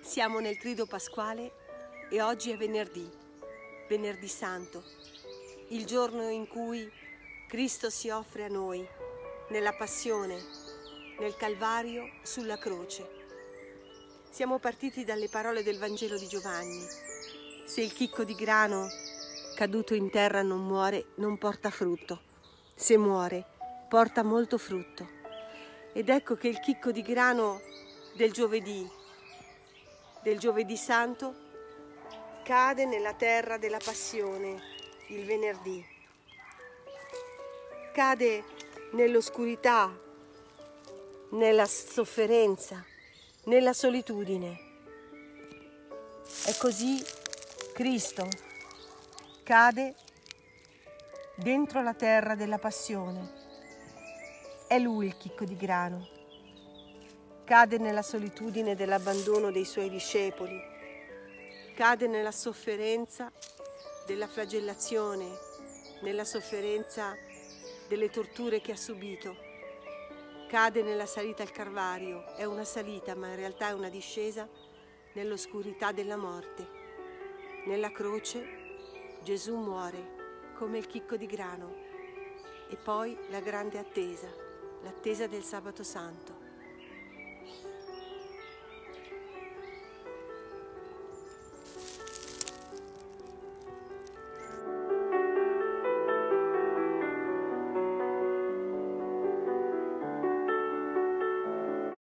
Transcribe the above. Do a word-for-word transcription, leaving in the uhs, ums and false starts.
Siamo nel Triduo Pasquale e oggi è venerdì, venerdì santo, il giorno in cui Cristo si offre a noi, nella passione, nel Calvario, sulla croce. Siamo partiti dalle parole del Vangelo di Giovanni. Se il chicco di grano caduto in terra non muore, non porta frutto. Se muore, porta molto frutto. Ed ecco che il chicco di grano del giovedì, del giovedì santo, cade nella terra della passione, il venerdì. Cade nell'oscurità, nella sofferenza, nella solitudine. E così Cristo cade dentro la terra della passione. È Lui il chicco di grano. Cade nella solitudine dell'abbandono dei Suoi discepoli. Cade nella sofferenza della flagellazione, nella sofferenza delle torture che ha subito. Cade nella salita al Calvario. È una salita, ma in realtà è una discesa nell'oscurità della morte. Nella croce Gesù muore come il chicco di grano. E poi la grande attesa, l'attesa del Sabato Santo.